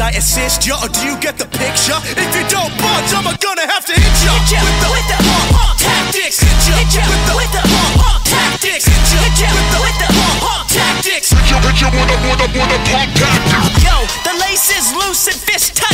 I assist ya, or do you get the picture? If you don't budge, I'm gonna have to hit ya with the tactics. Hit ya with the tactics. Hit ya with the tactics. Hit ya with the pump tactics. Yo, the lace is loose and fist tight.